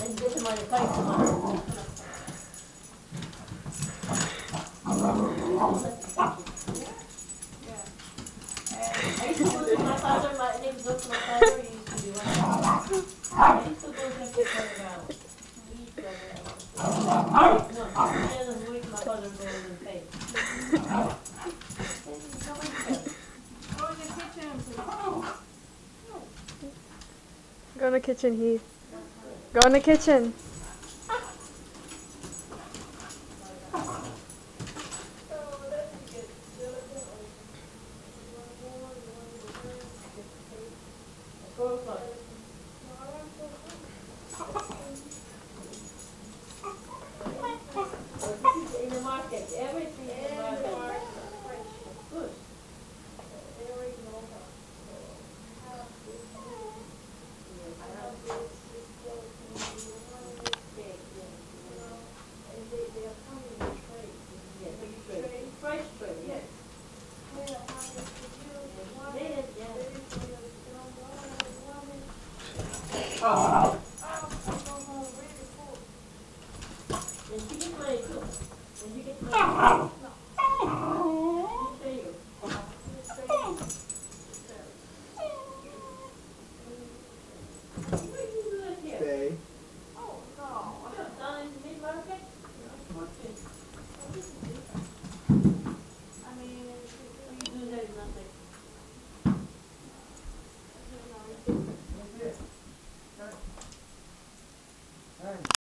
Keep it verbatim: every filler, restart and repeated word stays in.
And get him on your face tomorrow. I used to go to my father, my name is Doctor My father, he used to be one. I used to go to him to turn around. He used to go around. No, he doesn't wait my father go in the face. Go in the kitchen, please. Go in the kitchen, Heath. Go in the kitchen.